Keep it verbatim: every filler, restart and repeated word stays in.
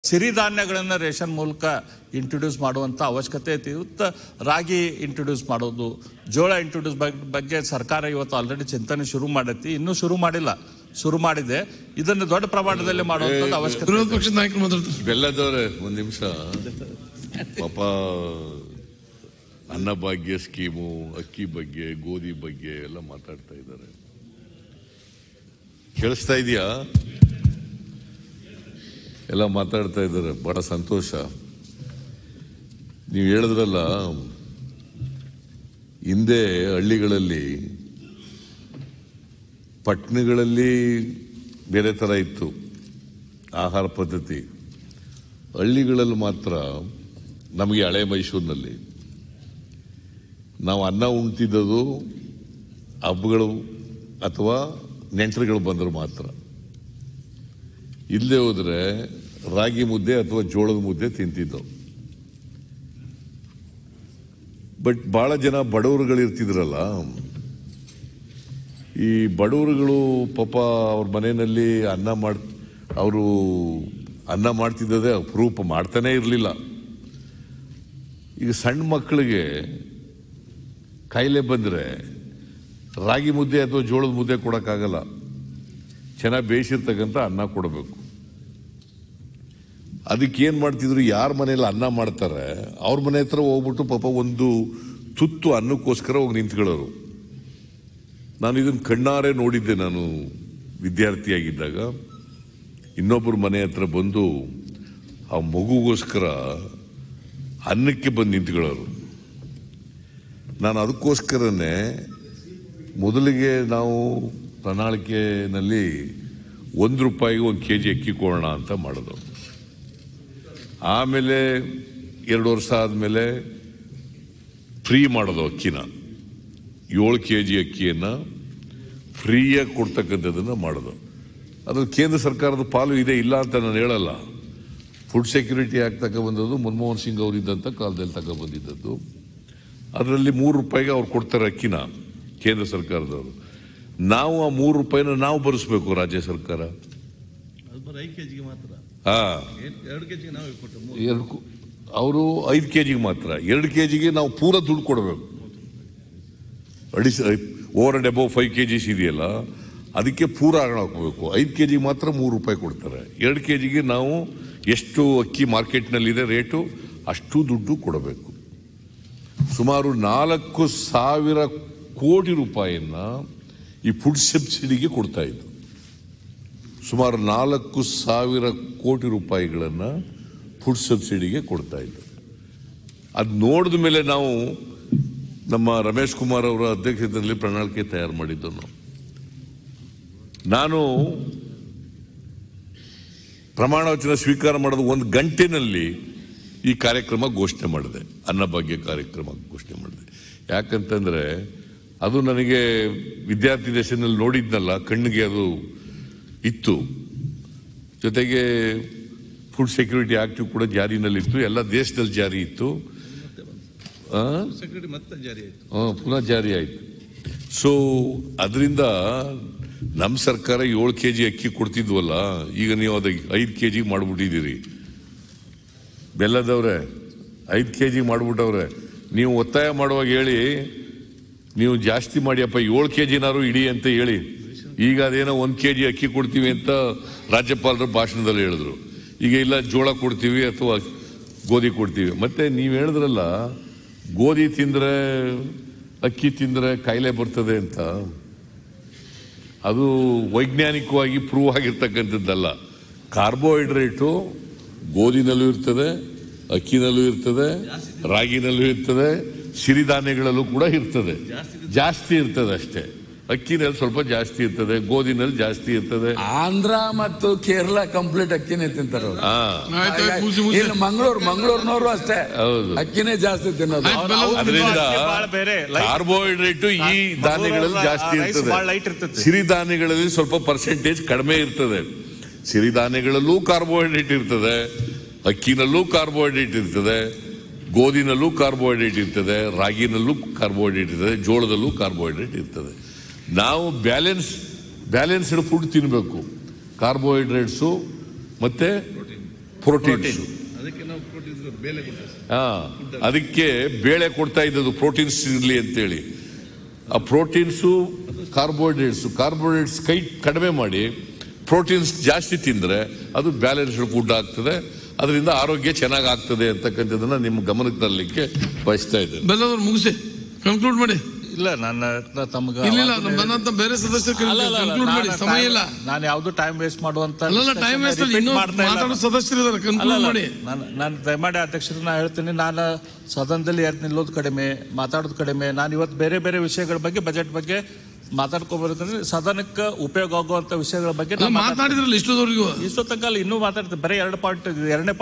ಸಿರಿಧಾನ್ಯಗಳನ್ನು ration ಮೂಲಕ introduce ಮಾಡುವಂಥ ಅವಶ್ಯಕತೆ ಐತಿ. ಇವತ್ತು ರಾಗಿ ಇಂಟ್ರೊಡ್ಯೂಸ್ ಮಾಡೋದು, ಜೋಳ ಇಂಟ್ರೊಡ್ಯೂಸ್ ಬಗ್ಗೆ ಸರ್ಕಾರ ಇವತ್ತು ಆಲ್ರೆಡಿ ಚಿಂತನೆ ಶುರು ಮಾಡೈತಿ. ಇನ್ನೂ ಶುರು ಮಾಡಿಲ್ಲ, ಶುರು ಮಾಡಿದೆ. ಇದನ್ನು ದೊಡ್ಡ ಪ್ರಮಾಣದಲ್ಲಿ ಮಾಡುವಂಥದ್ದು ಅವಶ್ಯಕತೆ. ವಿರೋಧ ಪಕ್ಷದ ನಾಯಕರು ಮಾತಾಡ್ತಾರೆ. ಬೆಲ್ಲದವ್ರೆ ಒಂದು ನಿಮಿಷ. ಪಾಪ ಅನ್ನಭಾಗ್ಯ ಸ್ಕೀಮು, ಅಕ್ಕಿ ಬಗ್ಗೆ, ಗೋಧಿ ಬಗ್ಗೆ ಎಲ್ಲ ಮಾತಾಡ್ತಾ ಇದ್ದಾರೆ. ಕೇಳಿಸ್ತಾ ಇದೆಯಾ? ಎಲ್ಲ ಮಾತಾಡ್ತಾ ಇದ್ದಾರೆ, ಬಹಳ ಸಂತೋಷ. ನೀವು ಹೇಳಿದ್ರಲ್ಲ, ಹಿಂದೆ ಹಳ್ಳಿಗಳಲ್ಲಿ ಪಟ್ಟಣಗಳಲ್ಲಿ ಬೇರೆ ಥರ ಇತ್ತು ಆಹಾರ ಪದ್ಧತಿ. ಹಳ್ಳಿಗಳಲ್ಲಿ ಮಾತ್ರ ನಮಗೆ ಹಳೆ ಮೈಸೂರಿನಲ್ಲಿ ನಾವು ಅನ್ನ ಉಣ್ತಿದ್ದದು ಹಬ್ಬಗಳು ಅಥವಾ ನೆಂಟರುಗಳು ಬಂದರು ಮಾತ್ರ. ಇಲ್ಲದೆ ಹೋದರೆ ರಾಗಿ ಮುದ್ದೆ ಅಥವಾ ಜೋಳದ ಮುದ್ದೆ ತಿಂತಿದ್ದವು. ಬಟ್ ಭಾಳ ಜನ ಬಡವರುಗಳು ಇರ್ತಿದ್ರಲ್ಲ, ಈ ಬಡವರುಗಳು ಪಾಪ ಅವ್ರ ಮನೆಯಲ್ಲಿ ಅನ್ನ ಮಾಡ್ ಅವರು ಅನ್ನ ಮಾಡ್ತಿದ್ದದೇ ಅಪರೂಪ, ಮಾಡ್ತಾನೇ ಇರಲಿಲ್ಲ. ಈಗ ಸಣ್ಣ ಮಕ್ಕಳಿಗೆ ಕಾಯಿಲೆ ಬಂದರೆ ರಾಗಿ ಮುದ್ದೆ ಅಥವಾ ಜೋಳದ ಮುದ್ದೆ ಕೊಡೋಕ್ಕಾಗಲ್ಲ. ಚೆನ್ನಾಗಿ ಬೇಯಿಸಿರ್ತಕ್ಕಂಥ ಅನ್ನ ಕೊಡಬೇಕು. ಅದಕ್ಕೇನು ಮಾಡ್ತಿದ್ರು, ಯಾರ ಮನೇಲಿ ಅನ್ನ ಮಾಡ್ತಾರೆ ಅವ್ರ ಮನೆ ಹತ್ರ ಹೋಗ್ಬಿಟ್ಟು ಪಾಪ ಒಂದು ತುತ್ತು ಅನ್ನಕ್ಕೋಸ್ಕರ ಹೋಗಿ ನಿಂತ್ಕೊಳ್ಳೋರು. ನಾನು ಇದನ್ನು ಕಣ್ಣಾರೆ ನೋಡಿದ್ದೆ. ನಾನು ವಿದ್ಯಾರ್ಥಿಯಾಗಿದ್ದಾಗ ಇನ್ನೊಬ್ಬರ ಮನೆ ಹತ್ರ ಬಂದು ಆ ಮಗುಗೋಸ್ಕರ ಅನ್ನಕ್ಕೆ ಬಂದು ನಿಂತ್ಕೊಳ್ಳೋರು. ನಾನು ಅದಕ್ಕೋಸ್ಕರನೇ ಮೊದಲಿಗೆ ನಾವು ಪ್ರಣಾಳಿಕೆಯಲ್ಲಿ ಒಂದು ರೂಪಾಯಿಗೆ ಒಂದು ಕೆ ಜಿ ಅಕ್ಕಿ ಕೊಡೋಣ ಅಂತ ಮಾಡೋದು. ಆಮೇಲೆ ಎರಡು ವರ್ಷ ಆದಮೇಲೆ ಫ್ರೀ ಮಾಡೋದು ಅಕ್ಕಿನ. ಏಳು ಕೆ ಜಿ ಅಕ್ಕಿಯನ್ನು ಫ್ರೀಯಾಗಿ ಕೊಡ್ತಕ್ಕಂಥದ್ದನ್ನು ಮಾಡೋದು. ಅದ್ರಲ್ಲಿ ಕೇಂದ್ರ ಸರ್ಕಾರದ ಪಾಲು ಇದೆ, ಇಲ್ಲ ಅಂತ ನಾನು ಹೇಳಲ್ಲ. ಫುಡ್ ಸೆಕ್ಯೂರಿಟಿ ಆಕ್ಟ್ ತಗೊಬಂದದ್ದು ಮನಮೋಹನ್ ಸಿಂಗ್ ಅವರಿದ್ದಂಥ ಕಾಲದಲ್ಲಿ ತಗೊಬಂದಿದ್ದದ್ದು. ಅದರಲ್ಲಿ ಮೂರು ರೂಪಾಯಿಗೆ ಅವ್ರು ಕೊಡ್ತಾರೆ ಅಕ್ಕಿನ, ಕೇಂದ್ರ ಸರ್ಕಾರದವರು. ನಾವು ಆ ಮೂರು ರೂಪಾಯಿನ ನಾವು ಭರಿಸ್ಬೇಕು ರಾಜ್ಯ ಸರ್ಕಾರ. ಎರಡು ಅವರು ಐದು ಕೆ ಜಿಗೆ ಮಾತ್ರ. ಎರಡು ಕೆ ಜಿಗೆ ನಾವು ಪೂರ ದುಡ್ಡು ಕೊಡಬೇಕು. ಅಡಿಸ್ over and above five KGs ಇದೆಯಲ್ಲ, ಅದಕ್ಕೆ ಪೂರ ಹಣ ಹಾಕಬೇಕು. ಐದು ಕೆ ಜಿಗೆ ಮಾತ್ರ ಮೂರು ರೂಪಾಯಿ ಕೊಡ್ತಾರೆ. ಎರಡು ಕೆ ಜಿಗೆ ನಾವು ಎಷ್ಟು ಅಕ್ಕಿ ಮಾರ್ಕೆಟ್ನಲ್ಲಿದೆ ರೇಟು ಅಷ್ಟು ದುಡ್ಡು ಕೊಡಬೇಕು. ಸುಮಾರು ನಾಲ್ಕು ಸಾವಿರ ಕೋಟಿ ರೂಪಾಯಿಯನ್ನ ಈ ಫುಡ್ ಸಬ್ಸಿಡಿಗೆ ಕೊಡ್ತಾ ಇದ್ದು. ಸುಮಾರು ನಾಲ್ಕು ಸಾವಿರ ಕೋಟಿ ರೂಪಾಯಿಗಳನ್ನು ಫುಡ್ ಸಬ್ಸಿಡಿಗೆ ಕೊಡ್ತಾ ಇದ್ದು. ಅದು ನೋಡಿದ ಮೇಲೆ ನಾವು ನಮ್ಮ ರಮೇಶ್ ಕುಮಾರ್ ಅವರ ಅಧ್ಯಕ್ಷತೆಯಲ್ಲಿ ಪ್ರಣಾಳಿಕೆ ತಯಾರು ಮಾಡಿದ್ದು. ನಾನು ಪ್ರಮಾಣ ವಚನ ಸ್ವೀಕಾರ ಮಾಡೋದು ಒಂದು ಗಂಟೆನಲ್ಲಿ ಈ ಕಾರ್ಯಕ್ರಮ ಘೋಷಣೆ ಮಾಡಿದೆ. ಅನ್ನಭಾಗ್ಯ ಕಾರ್ಯಕ್ರಮ ಘೋಷಣೆ ಮಾಡಿದೆ. ಯಾಕಂತಂದ್ರೆ ಅದು ನನಗೆ ವಿದ್ಯಾರ್ಥಿ ದಶೆಯಲ್ಲಿ ನೋಡಿದ್ನಲ್ಲ, ಕಣ್ಣಿಗೆ ಅದು ಇತ್ತು. ಜೊತೆಗೆ ಫುಡ್ ಸೆಕ್ಯೂರಿಟಿ ಆಕ್ಟ್ ಕೂಡ ಜಾರಿನಲ್ಲಿತ್ತು, ಎಲ್ಲ ದೇಶದಲ್ಲಿ ಜಾರಿ ಇತ್ತು. ಪುನಃ ಜಾರಿ ಆಯಿತು. ಸೊ ಅದರಿಂದ ನಮ್ಮ ಸರ್ಕಾರ ಏಳು ಕೆ ಜಿ ಅಕ್ಕಿ ಕೊಡ್ತಿದ್ವಲ್ಲ, ಈಗ ನೀವು ಅದಕ್ಕೆ ಐದು ಕೆ ಜಿಗೆ ಮಾಡಿಬಿಟ್ಟಿದ್ದೀರಿ. ಬೆಲ್ಲದವ್ರೆ ಐದು ಕೆ ಜಿಗೆ ಮಾಡಿಬಿಟ್ಟವ್ರೆ. ನೀವು ಒತ್ತಾಯ ಮಾಡುವಾಗ ಹೇಳಿ, ನೀವು ಜಾಸ್ತಿ ಮಾಡಿಯಪ್ಪ, ಏಳು ಕೆ ಜಿನಾರು ಇಡಿ ಅಂತ ಹೇಳಿ. ಈಗ ಅದೇನೋ ಒಂದು ಕೆ ಜಿ ಅಕ್ಕಿ ಕೊಡ್ತೀವಿ ಅಂತ ರಾಜ್ಯಪಾಲರ ಭಾಷಣದಲ್ಲಿ ಹೇಳಿದ್ರು. ಈಗ ಇಲ್ಲ, ಜೋಳ ಕೊಡ್ತೀವಿ ಅಥವಾ ಗೋಧಿ ಕೊಡ್ತೀವಿ. ಮತ್ತೆ ನೀವು ಹೇಳಿದ್ರಲ್ಲ, ಗೋಧಿ ತಿಂದರೆ ಅಕ್ಕಿ ತಿಂದರೆ ಕಾಯಿಲೆ ಬರ್ತದೆ ಅಂತ. ಅದು ವೈಜ್ಞಾನಿಕವಾಗಿ ಪ್ರೂವ್ ಆಗಿರ್ತಕ್ಕಂಥದ್ದಲ್ಲ. ಕಾರ್ಬೋಹೈಡ್ರೇಟು ಗೋಧಿನಲ್ಲೂ ಇರ್ತದೆ, ಅಕ್ಕಿನಲ್ಲೂ ಇರ್ತದೆ, ರಾಗಿನಲ್ಲೂ ಇರ್ತದೆ, ಸಿರಿಧಾನ್ಯಗಳಲ್ಲೂ ಕೂಡ ಇರ್ತದೆ. ಜಾಸ್ತಿ ಇರ್ತದೆ ಅಷ್ಟೇ. ಅಕ್ಕಿನಲ್ಲಿ ಸ್ವಲ್ಪ ಜಾಸ್ತಿ ಇರ್ತದೆ, ಗೋಧಿನಲ್ಲಿ ಜಾಸ್ತಿ ಇರ್ತದೆ. ಆಂಧ್ರ ಮತ್ತು ಕೇರಳ ಕಂಪ್ಲೀಟ್ ಅಕ್ಕಿನೇ ತಿಂತಾರೆ. ಮಂಗಳೂರು ಮಂಗಳೂರಿನವರು ಅಷ್ಟೇ ಅಕ್ಕಿನೇ ಜಾಸ್ತಿ ತಿನ್ನೋದು. ಅದರಿಂದ ಕಾರ್ಬೋಹೈಡ್ರೇಟ್ ಈ ಧಾನ್ಯಗಳಲ್ಲಿ ಜಾಸ್ತಿ ಇರ್ತದೆ, ಸಿರಿಧಾನ್ಯಗಳಲ್ಲಿ ಸ್ವಲ್ಪ ಪರ್ಸೆಂಟೇಜ್ ಕಡಿಮೆ ಇರ್ತದೆ. ಸಿರಿಧಾನ್ಯಗಳಲ್ಲೂ ಕಾರ್ಬೋಹೈಡ್ರೇಟ್ ಇರ್ತದೆ, ಅಕ್ಕಿನಲ್ಲೂ ಕಾರ್ಬೋಹೈಡ್ರೇಟ್ ಇರ್ತದೆ, ಗೋಧಿನಲ್ಲೂ ಕಾರ್ಬೋಹೈಡ್ರೇಟ್ ಇರ್ತದೆ, ರಾಗಿನಲ್ಲೂ ಕಾರ್ಬೋಹೈಡ್ರೇಟ್ ಇರ್ತದೆ, ಜೋಳದಲ್ಲೂ ಕಾರ್ಬೋಹೈಡ್ರೇಟ್ ಇರ್ತದೆ. ನಾವು ಬ್ಯಾಲೆನ್ಸ್ ಬ್ಯಾಲೆನ್ಸ್ಡ್ ಫುಡ್ ತಿನ್ನಬೇಕು. ಕಾರ್ಬೋಹೈಡ್ರೇಟ್ಸು ಮತ್ತು ಪ್ರೋಟೀನ್ಸ್. ಹಾ, ಅದಕ್ಕೆ ಬೇಳೆ ಕೊಡ್ತಾ ಇದ್ದದ್ದು ಪ್ರೋಟೀನ್ಸ್ ಇರಲಿ ಅಂತೇಳಿ. ಆ ಪ್ರೋಟೀನ್ಸು ಕಾರ್ಬೋಹೈಡ್ರೇಟ್ಸ್ ಕಾರ್ಬೋಹೈಡ್ರೇಟ್ಸ್ ಕೈ ಕಡಿಮೆ ಮಾಡಿ ಪ್ರೋಟೀನ್ಸ್ ಜಾಸ್ತಿ ತಿಂದರೆ ಅದು ಬ್ಯಾಲೆನ್ಸ್ಡ್ ಫುಡ್ ಆಗ್ತದೆ, ಅದರಿಂದ ಆರೋಗ್ಯ ಚೆನ್ನಾಗಿ ಆಗ್ತದೆ ಅಂತಕ್ಕಂಥದ್ದನ್ನ ನಿಮ್ಮ ಗಮನಕ್ಕೆ ತರಲಿಕ್ಕೆ ಬಯಸ್ತಾ ಇದ್ದೇನೆ. ಬೆಲ್ಲದವ್ರು ಮುಗಿಸಿ ಕನ್ಕ್ಲೂಡ್ ಮಾಡಿ. ಇಲ್ಲ ನನ್ನ ತಮ್ಗೆ ಇಲ್ಲ ನನ್ನಂತ ಬೇರೆ ಸದಸ್ಯರು ಕನ್ಕ್ಲೂಡ್ ಮಾಡಿ, ಸಮಯ ಇಲ್ಲ. ನಾನು ಯಾವ್ದು ಟೈಮ್ ವೇಸ್ಟ್ ಮಾಡುವಂತ ಅಲ್ಲ, ಟೈಮ್ ವೇಸ್ಟ್ ಅಲ್ಲಿ ಇನ್ನೂ ಮಾತಾಡೋ ಸದಸ್ಯರು ಇದ್ದಾರೆ, ಕನ್ಕ್ಲೂಡ್ ಮಾಡಿ. ನಾನು ದಯಮಾಡಿ ಅಧ್ಯಕ್ಷರು ನಾ ಹೇಳ್ತೀನಿ, ನಾನು ಸದನದಲ್ಲಿ ಎದ್ದು ನಿಲ್ಲೋದು ಕಡಿಮೆ, ಮಾತಾಡೋದು ಕಡಿಮೆ. ನಾನು ಇವತ್ತು ಬೇರೆ ಬೇರೆ ವಿಷಯಗಳ ಬಗ್ಗೆ, ಬಜೆಟ್ ಬಗ್ಗೆ ಮಾತಾಡ್ಕೋಬೇಕಂದ್ರೆ ಸದನಕ್ಕೆ ಉಪಯೋಗ ಆಗುವಂತ ವಿಷಯಗಳ ಬಗ್ಗೆ ಮಾತಾಡಿದ್ರಲ್ಲ ಇಷ್ಟೊತ್ತವರೆಗೂ. ಇಷ್ಟೊತ್ತಂಕಲ್ಲ ಇನ್ನೂ ಮಾತಾಡ್ತೀನಿ. ಬರೀ ಎರಡು ಪಾಯಿಂಟ್ ಎರಡನೇ